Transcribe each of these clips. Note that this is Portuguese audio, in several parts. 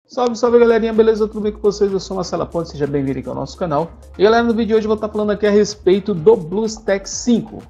Salve, salve galerinha, beleza? Tudo bem com vocês? Eu sou Marcelo Ponte, seja bem-vindo aqui ao nosso canal. E galera, no vídeo de hoje eu vou estar falando aqui a respeito do BlueStacks 5.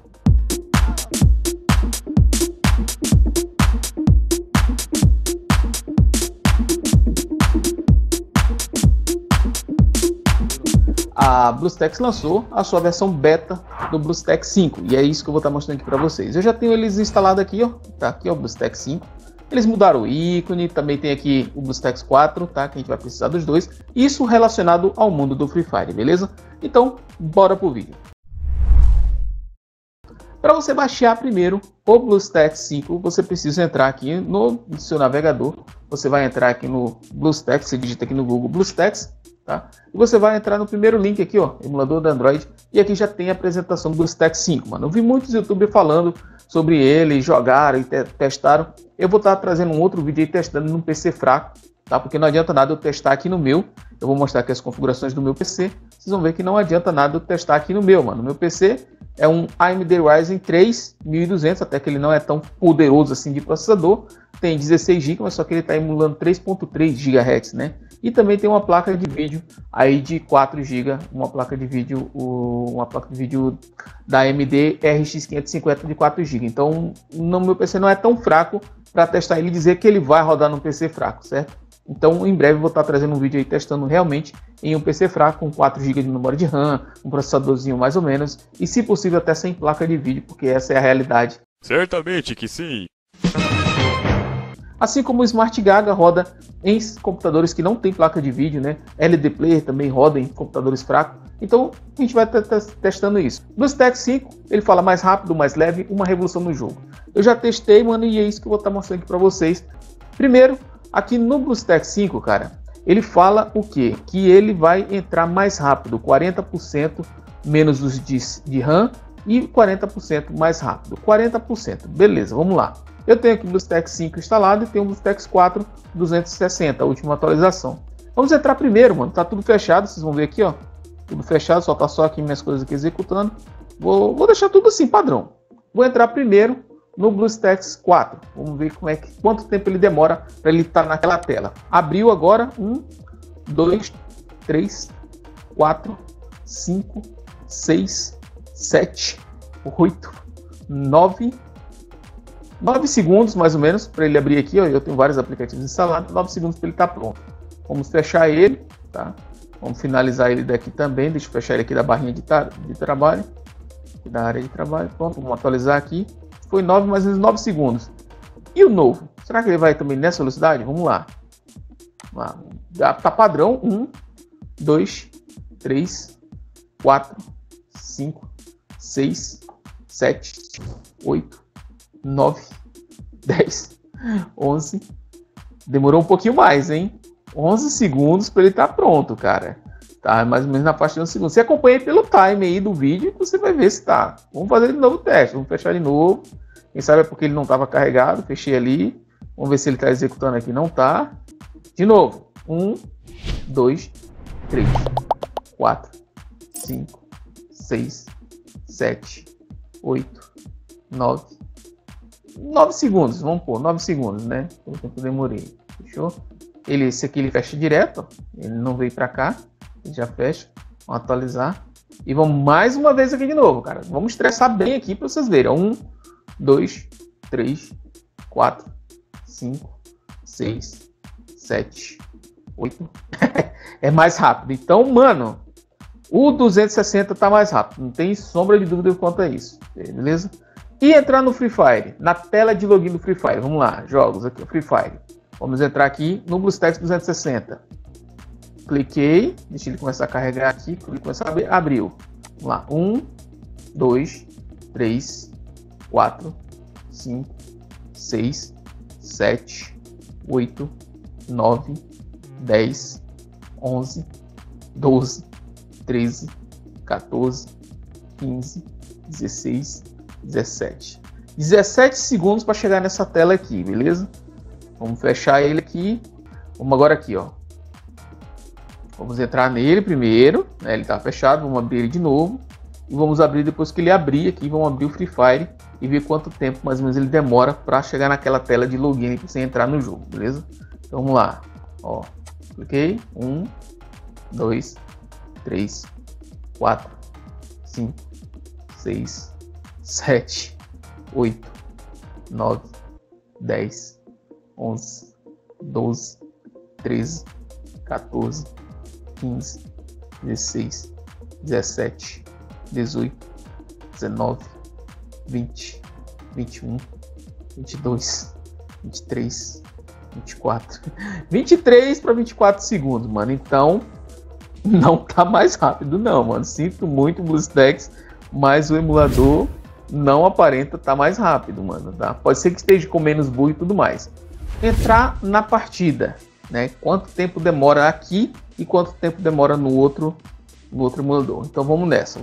A BlueStacks lançou a sua versão beta do BlueStacks 5 e é isso que eu vou estar mostrando aqui para vocês. Eu já tenho eles instalados aqui, ó, tá aqui ó, o BlueStacks 5. Eles mudaram o ícone, também tem aqui o BlueStacks 4, tá? Que a gente vai precisar dos dois. Isso relacionado ao mundo do Free Fire, beleza? Então, bora pro vídeo. Para você baixar primeiro o BlueStacks 5, você precisa entrar aqui no seu navegador. Você vai entrar aqui no BlueStacks, você digita aqui no Google BlueStacks, tá? E você vai entrar no primeiro link aqui, ó, emulador da Android. E aqui já tem a apresentação do BlueStacks 5, mano. Eu vi muitos youtubers falando sobre ele, jogaram e testaram. Eu vou estar trazendo um outro vídeo aí testando num PC fraco, tá? Porque não adianta nada eu testar aqui no meu. Eu vou mostrar aqui as configurações do meu PC. Vocês vão ver que não adianta nada eu testar aqui no meu, mano. O meu PC é um AMD Ryzen 3 1200, até que ele não é tão poderoso assim de processador. Tem 16 GB, mas só que ele está emulando 3.3 GHz, né? E também tem uma placa de vídeo aí de 4 GB, uma placa de vídeo da AMD RX 550 de 4 GB. Então, no meu PC não é tão fraco para testar ele e dizer que ele vai rodar num PC fraco, certo? Então, em breve eu vou estar trazendo um vídeo aí testando realmente em um PC fraco com 4 GB de memória de RAM, um processadorzinho mais ou menos, e se possível até sem placa de vídeo, porque essa é a realidade. Certamente que sim. Assim como o Smart Gaga roda em computadores que não tem placa de vídeo, né? LD Player também roda em computadores fracos. Então a gente vai estar testando isso. BlueStacks 5, ele fala mais rápido, mais leve, uma revolução no jogo. Eu já testei, mano, e é isso que eu vou estar mostrando aqui para vocês. Primeiro, aqui no BlueStacks 5, cara, ele fala o quê? Que ele vai entrar mais rápido, 40% menos os de RAM e 40% mais rápido. 40%, beleza, vamos lá. Eu tenho aqui o BlueStacks 5 instalado e tenho o BlueStacks 4 260, a última atualização. Vamos entrar primeiro, mano. Tá tudo fechado, vocês vão ver aqui, ó. Tudo fechado, só tá só aqui minhas coisas aqui executando. Vou deixar tudo assim, padrão. Vou entrar primeiro no BlueStacks 4. Vamos ver quanto tempo ele demora para ele estar naquela tela. Abriu agora. 1, 2, 3, 4, 5, 6, 7, 8, 9 segundos mais ou menos para ele abrir aqui, ó. Eu tenho vários aplicativos instalados, 9 segundos para ele estar pronto. Vamos fechar ele, tá? Vamos finalizar ele daqui também. Deixa eu fechar ele aqui da barrinha de trabalho, da área de trabalho. Pronto, vamos atualizar aqui. Foi mais ou menos 9 segundos. E o novo? Será que ele vai também nessa velocidade? Vamos lá. Tá padrão. 1, 2, 3, 4, 5, 6, 7, 8, 9, 10, 11. Demorou um pouquinho mais, hein? 11 segundos para ele estar pronto, cara. Tá mais ou menos na faixa de 11 segundos. Você acompanha pelo time aí do vídeo, você vai ver se tá. Vamos fazer de novo o teste. Vamos fechar de novo. Quem sabe é porque ele não estava carregado. Fechei ali. Vamos ver se ele está executando aqui. Não tá. De novo. 1, 2, 3, 4, 5, 6, 7, 8, 9. 9 segundos, vamos pôr 9 segundos, né? O tempo eu demorei. Fechou? Esse aqui ele fecha direto, ó. Ele não veio para cá, ele já fecha. Vamos atualizar e vamos mais uma vez aqui de novo, cara. Vamos estressar bem aqui para vocês verem. 1, 2, 3, 4, 5, 6, 7, 8. É mais rápido. Então, mano, o 260 tá mais rápido. Não tem sombra de dúvida quanto a isso, beleza? E entrar no Free Fire, na tela de login do Free Fire. Vamos lá, jogos aqui, Free Fire. Vamos entrar aqui no BlueStacks 260. Cliquei, deixa ele começar a carregar aqui. Ele começar a abrir, abriu. Vamos lá, 1, 2, 3, 4, 5, 6, 7, 8, 9, 10, 11, 12, 13, 14, 15, 16, 17 segundos para chegar nessa tela aqui, beleza? Vamos fechar ele aqui. Vamos agora aqui, ó. Vamos entrar nele primeiro, né? Ele tá fechado, vamos abrir ele de novo. E vamos abrir depois que ele abrir aqui, vamos abrir o Free Fire e ver quanto tempo mais ou menos ele demora para chegar naquela tela de login para você entrar no jogo, beleza? Então vamos lá, ó. Cliquei. 1, 2, 3, 4, 5, 6, 7, 8, 9, 10, 11, 12, 13, 14, 15, 16, 17, 18, 19, 20, 21, 22, 23, 24, 23 para 24 segundos, mano. Então, não tá mais rápido não, mano. Sinto muito, BlueStacks, mas o emulador não aparenta tá mais rápido, mano, tá? Pode ser que esteja com menos bug e tudo mais. Entrar na partida, né? Quanto tempo demora aqui e quanto tempo demora no outro emulador. Então vamos nessa.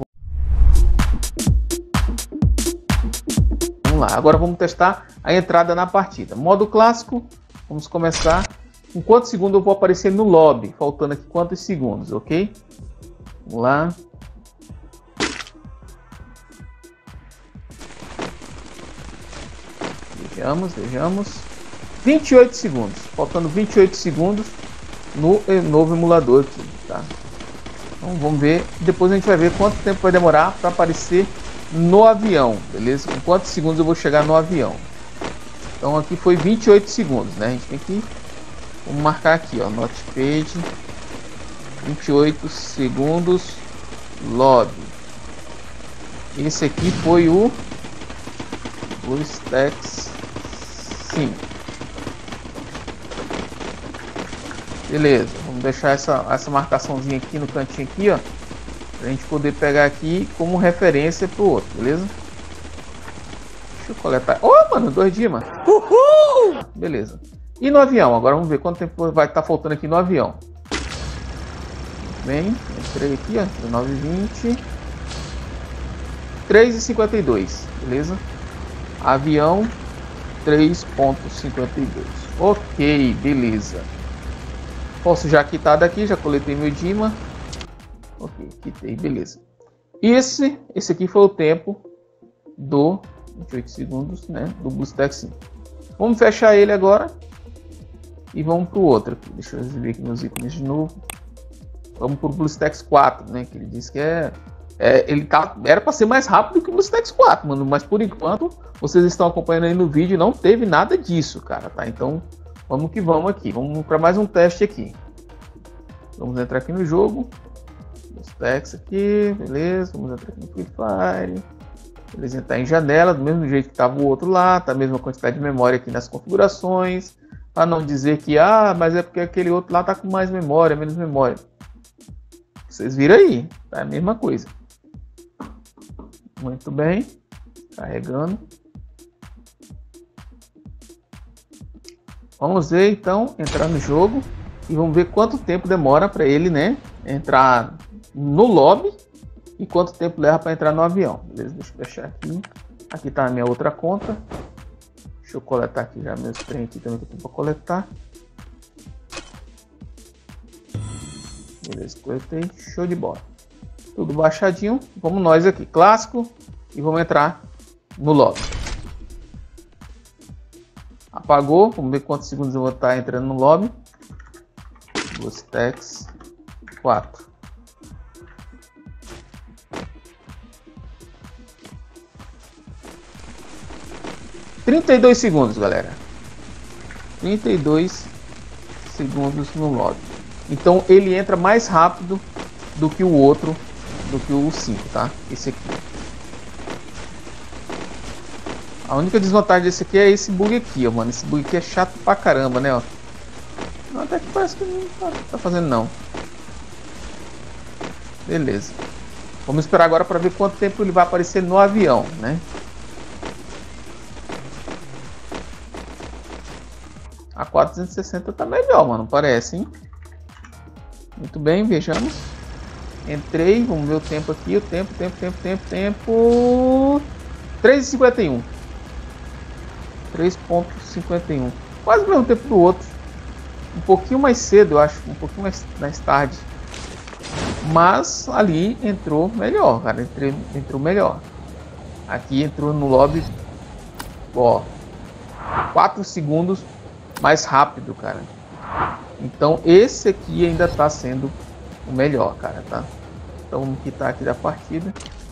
Vamos lá, agora vamos testar a entrada na partida. Modo clássico, vamos começar. Com quantos segundos eu vou aparecer no lobby? Faltando aqui quantos segundos, ok? Vamos lá. Vejamos. 28 segundos. Faltando 28 segundos no novo emulador aqui, tá? Então vamos ver. Depois a gente vai ver quanto tempo vai demorar para aparecer no avião, beleza? Com quantos segundos eu vou chegar no avião? Então aqui foi 28 segundos, né? A gente tem que... Vamos marcar aqui, ó. Notepad. 28 segundos. Lobby. Esse aqui foi o BlueStacks 5. Beleza, vamos deixar essa marcaçãozinha aqui no cantinho aqui, ó, pra gente poder pegar aqui como referência pro outro, beleza? Deixa eu coletar. Oh, mano, 2 dias, mano. Uhul! Beleza. E no avião? Agora vamos ver quanto tempo vai estar faltando aqui no avião. Bem, entrei aqui, ó, 9h20. 3h52, beleza? Avião 3.52. Ok, beleza. Posso já quitar daqui, já coletei meu Dima. Ok, quitei, beleza. Esse aqui foi o tempo do 28 segundos, né, do BlueStacks 5. Vamos fechar ele agora e vamos para o outro aqui. Deixa eu ver aqui meus ícones de novo. Vamos para o BlueStacks 4, né, que ele disse que era para ser mais rápido que o BlueStacks 4, mano, mas por enquanto vocês estão acompanhando aí no vídeo, não teve nada disso, cara, tá? Então vamos que vamos aqui, vamos para mais um teste aqui. Vamos entrar aqui no jogo, BlueStacks aqui, beleza, vamos entrar aqui no Free Fire, beleza, entrar em janela, do mesmo jeito que estava o outro lá, tá a mesma quantidade de memória aqui nas configurações, para não dizer que, mas é porque aquele outro lá tá com mais memória, menos memória. Vocês viram aí, tá a mesma coisa. Muito bem, carregando. Vamos ver então, entrar no jogo e vamos ver quanto tempo demora para ele, né, entrar no lobby e quanto tempo leva para entrar no avião. Beleza, deixa eu fechar aqui. Aqui tá a minha outra conta. Deixa eu coletar aqui já meus trem aqui também que eu tenho para coletar. Beleza, coletei, show de bola. Tudo baixadinho, vamos nós aqui, clássico, e vamos entrar no lobby. Apagou, vamos ver quantos segundos eu vou estar entrando no lobby. BlueStacks 4. $32 segundos, galera. 32 segundos no lobby. Então ele entra mais rápido do que o outro, do que o 5, tá? Esse aqui. A única desvantagem desse aqui é esse bug aqui, ó, mano. Esse bug aqui é chato pra caramba, né, ó. Não, até que parece que não tá fazendo, não. Beleza. Vamos esperar agora pra ver quanto tempo ele vai aparecer no avião, né? A 460 tá melhor, mano. Parece, hein? Muito bem, vejamos. Entrei, vamos ver o tempo aqui. O tempo. 3h51. 3.51. Quase o mesmo tempo do outro. Um pouquinho mais cedo, eu acho. Um pouquinho mais tarde. Mas ali entrou melhor, cara. Entrou melhor. Aqui entrou no lobby. Ó. 4 segundos mais rápido, cara. Então esse aqui ainda está sendo o melhor, cara, tá? Então vamos quitar aqui da partida.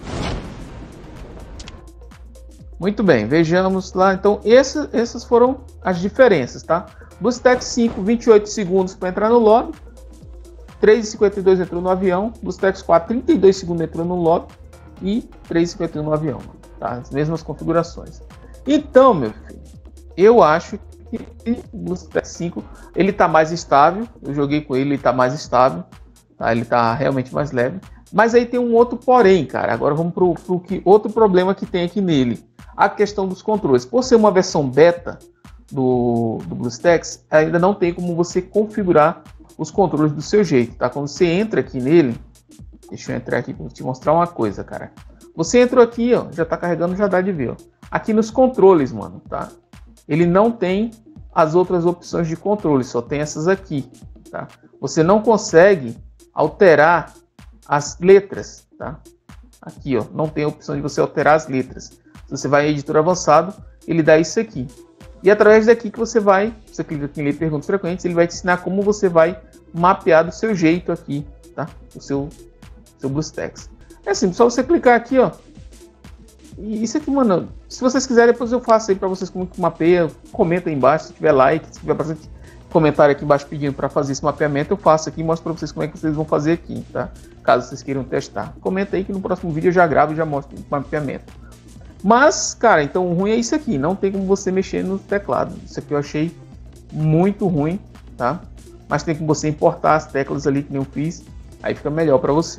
Muito bem, vejamos lá. Então essas foram as diferenças, tá? BluesTac 5, 28 segundos para entrar no lobby. 3,52 entrou no avião. BluesTac 4, 32 segundos entrou no lobby. E 3,51 no avião, tá? As mesmas configurações. Então, meu filho, eu acho que o BluesTac 5 ele tá mais estável. Eu joguei com ele, ele tá mais estável, tá? Ele tá realmente mais leve. Mas aí tem um outro porém, cara. Agora vamos pro outro problema que tem aqui nele. A questão dos controles. Por ser uma versão beta do BluesTac, ainda não tem como você configurar os controles do seu jeito, tá? Quando você entra aqui nele, deixa eu entrar aqui para te mostrar uma coisa, cara. Você entrou aqui, ó, já tá carregando, já dá de ver, ó. Aqui nos controles, mano, tá? Ele não tem as outras opções de controle, só tem essas aqui, tá? Você não consegue alterar as letras, tá? Aqui, ó, não tem a opção de você alterar as letras. Se você vai em editor avançado, ele dá isso aqui. E através daqui que você clica aqui em ler perguntas frequentes, ele vai te ensinar como você vai mapear do seu jeito aqui, tá? O seu BluesTac. É simples, só você clicar aqui, ó. E isso aqui, mano, se vocês quiserem, depois eu faço aí pra vocês como que mapeia. Comenta aí embaixo, se tiver like, se tiver bastante comentário aqui embaixo pedindo para fazer esse mapeamento, eu faço aqui e mostro para vocês como é que vocês vão fazer aqui, tá? Caso vocês queiram testar. Comenta aí que no próximo vídeo eu já gravo e já mostro o mapeamento. Mas, cara, então o ruim é isso aqui, não tem como você mexer no teclado. Isso aqui eu achei muito ruim, tá? Mas tem como você importar as teclas ali que nem eu fiz, aí fica melhor para você.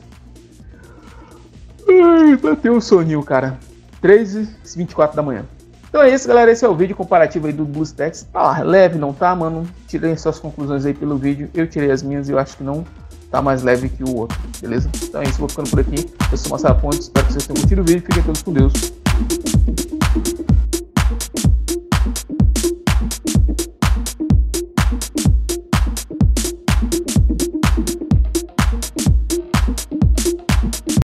Ai, bateu um soninho, cara. 3h24 da manhã. Então é isso, galera. Esse é o vídeo comparativo aí do BluesTac. Tá leve, não tá, mano? Tirei suas conclusões aí pelo vídeo. Eu tirei as minhas e eu acho que não tá mais leve que o outro, beleza? Então é isso, vou ficando por aqui. Eu sou o Marcelo Pontes, espero que vocês tenham curtido o vídeo. Fiquem todos com Deus.